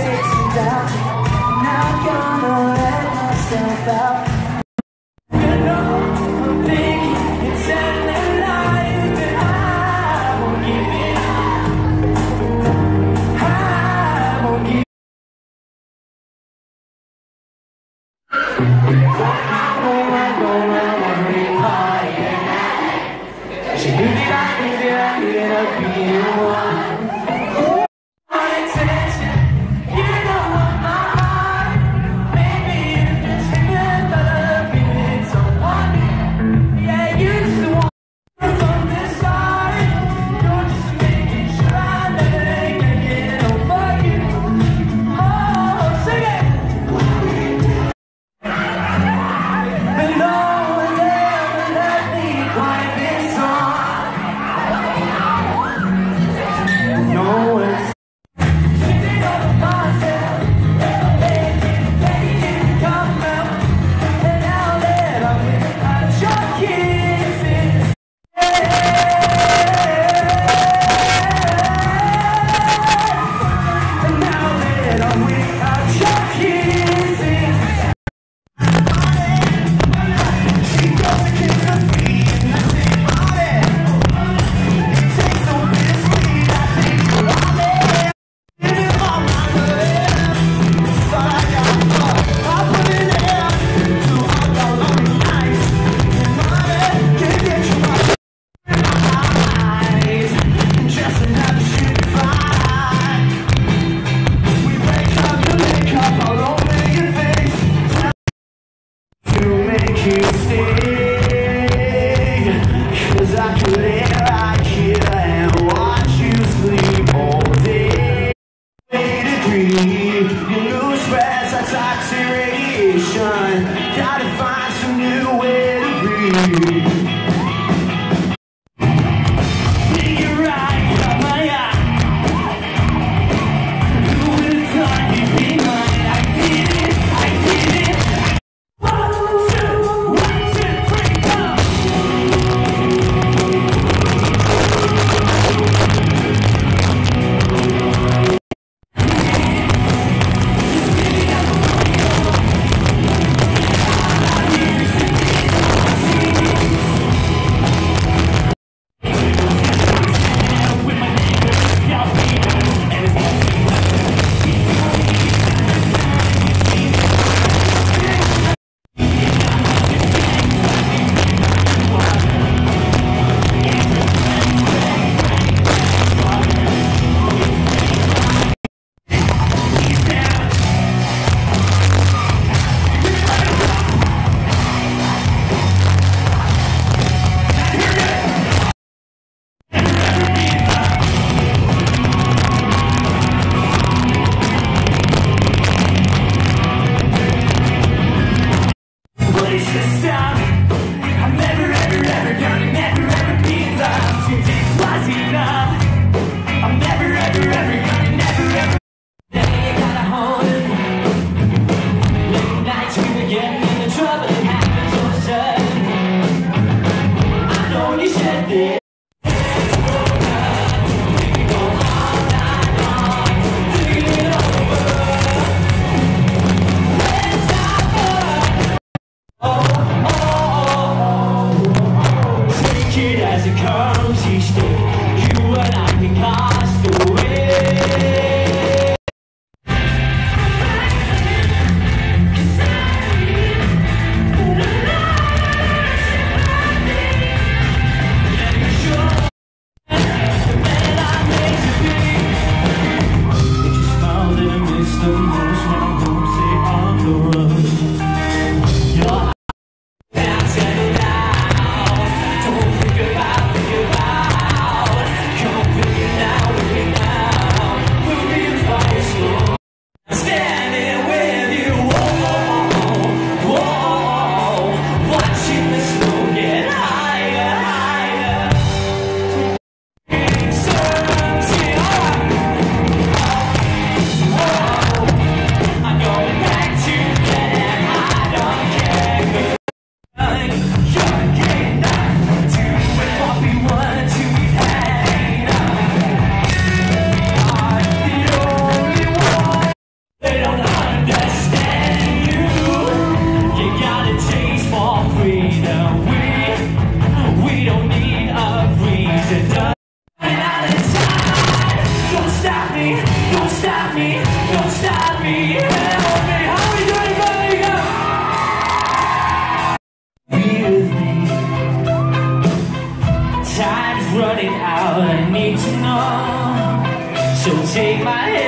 takes me down. Not gonna let myself out. You know, I'm thinking it's ending life, but I won't give it up. I won't give it up. She knew that I needed to be one. My attention, you know what my heart. Maybe you just remember me with someone. Yeah, you just want from the start. You're just making sure I never get over you. Oh, sing it. But no one's ever let me quite this song. No one's sitting over myself. They didn't come out. And now that I'm without your kisses, and now that I'm without your kisses, she goes to kiss her feet in the same body. It tastes so bittersweet, I think we're all there. Give it all my love. It's all I got. I put it in to all the lonely nights. Money can't get you out of my eyes. Just another shit fight. We wake up to make up all over your face. To make you stay, 'cause I can lay right here and watch you sleep all day. Degree, you lose stress, that toxic radiation. Gotta find some new way to breathe. You're right, got my eye. Who would've thought you'd be mine? I did it, I did it. 1, 2, 1, 2, 3, go! Don't stop me, don't stop me. Help me. How are we doing, Birmingham? Be with me. Time's running out, I need to know. So take my hand.